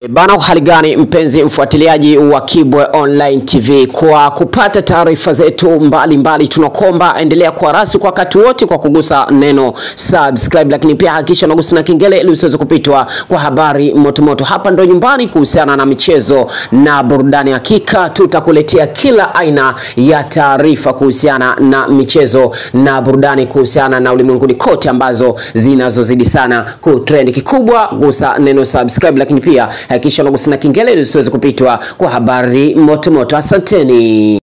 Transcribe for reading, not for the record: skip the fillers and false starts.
Bana, hali gani mpenzi mfuatiliaji wa Kibwe Online TV, kwa kupata taarifa zetu mbalimbali tunakomba endelea kuwa rasi kwa wakati wote kwa kugusa neno subscribe, lakini pia hakikisha unagusa na kengele ili usiweze kupitwa kwa habari motomoto. Hapa ndo nyumbani kuhusiana na michezo na burudani. Hakika tutakuletea kila aina ya taarifa kuhusiana na michezo na burudani, kuhusiana na ulimwenguni kote ambazo zinazozidi sana kutrend. Kikubwa gusa neno subscribe, lakini pia hakikisha unagusa na kengele ili usiweze kupitwa kwa habari motomoto. Asanteni.